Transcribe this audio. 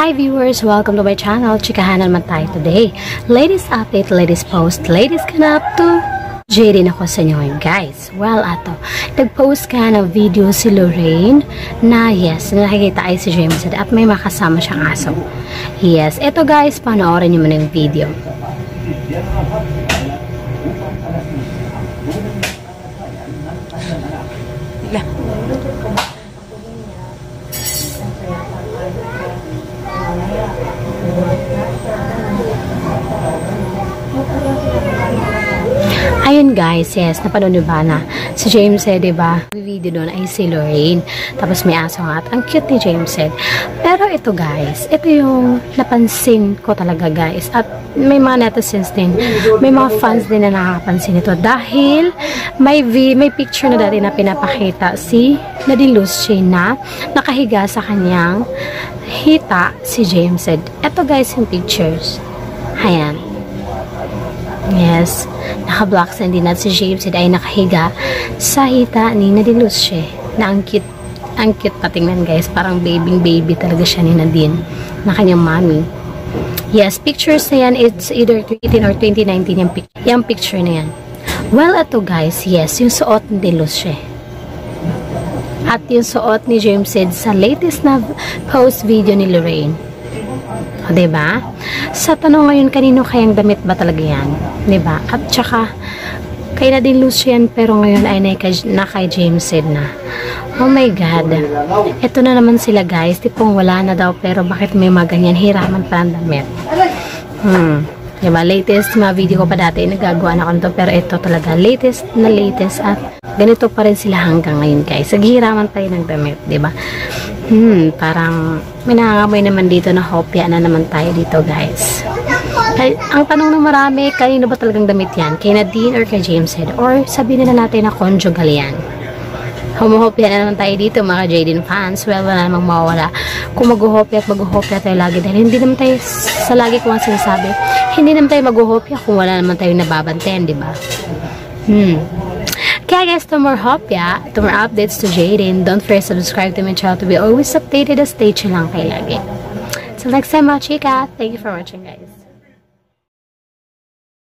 Hi viewers! Welcome to my channel. Chikahan naman tayo today. Ladies update, ladies post, ladies can up to Jaden ako sa inyo ngayon guys. Well, nag-post ka ng video si Lorraine na yes, nakikita ay si James at may makasama siyang aso. Yes, eto guys, panoorin niyo muna yung video. Ayun guys, yes, napanood niyo ba na si James diba? Yung video doon ay si Lorraine. Tapos may aso nga at ang cute ni James Pero ito guys, ito yung napansin ko talaga guys. At may mga netizens din, may mga fans din na nakakapansin ito. Dahil may picture na dati na pinapakita si Nadine Luce na nakahiga sa kanyang hita si James Ito guys yung pictures. Ayan. Yes, naka-black sand din at si James ay nakahiga sa hita ni Nadine Luce na ang cute patingnan guys, parang baby talaga siya ni Nadine na kanyang mommy. Yes, pictures na yan, it's either 2018 or 2019 yung picture na yan. Well, ito guys, yes, yung suot ni Nadine Luce at yung suot ni James sa latest na post video ni Lorraine. O, diba? Sa tanong ngayon, kanino kayang damit ba talaga yan? Diba? At saka, kay Nadine Luce yan, pero ngayon ay na kay James na. Oh my God. Ito na naman sila guys. Tipong wala na daw, pero bakit may mga ganyan? Hiraman pa ang damit. Diba? Latest, mga video ko pa dati, nagagawa na ko nito, pero ito talaga, latest at ganito pa rin sila hanggang ngayon guys. Naghihiraman pa rin ng damit, diba? Parang may nangangamoy naman dito na hopya na naman tayo dito guys. Ang tanong ng marami, kanino ba talagang damit yan? Kay Nadine or kay James or sabihin na natin na conjugal yan? Humuhopya na naman tayo dito mga Jaden fans. Well, wala namang mawawala kung mag-uhopya tayo lagi dahil hindi naman tayo sa lagi ko ang sinasabi, hindi naman tayo mag-uhopya kung wala naman tayo nababantayan, diba? Kaya guys, to more hopya, to more updates to Jaden, don't forget to subscribe to my channel to be always updated. Stay tuned lang kayo lagi. Till next time mga chika, thank you for watching guys.